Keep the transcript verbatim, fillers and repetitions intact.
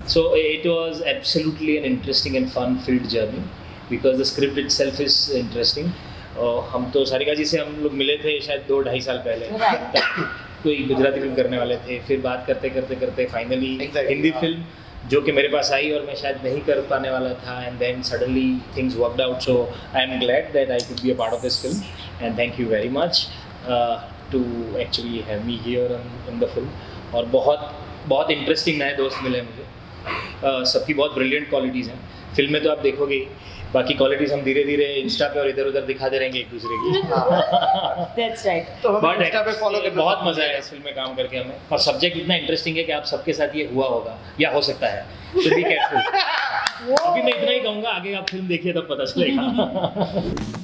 So it was absolutely an interesting and fun-filled journey because the script itself is interesting. Uh, हम तो सारिका जी से हम लोग मिले थे शायद दो ढाई साल पहले Right. कोई गुजराती फिल्म करने वाले थे, फिर बात करते करते करते फाइनली Exactly. हिंदी फिल्म जो कि मेरे पास आई और मैं शायद नहीं कर पाने वाला था, and then suddenly things worked out. So I am glad that I could be a part of this film and thank you very much to actually have me here in the film. और बहुत बहुत interesting नए दोस्त मिले मुझे. uh, सबकी बहुत brilliant qualities हैं. फिल्म में तो आप देखोगे ही, बाकी क्वालिटीज़ हम धीरे धीरे इंस्टा पे और इधर उधर दिखाते रहेंगे एक दूसरे की. That's right. तो हमें But इंस्टा पे फॉलो करना बहुत मजा आया इस फिल्म में काम करके हमें, और सब्जेक्ट इतना इंटरेस्टिंग है कि आप सबके साथ ये हुआ होगा या हो सकता है. So be careful. अभी मैं इतना ही कहूँगा, आगे आप फिल्म देखिए तब पता चलेगा.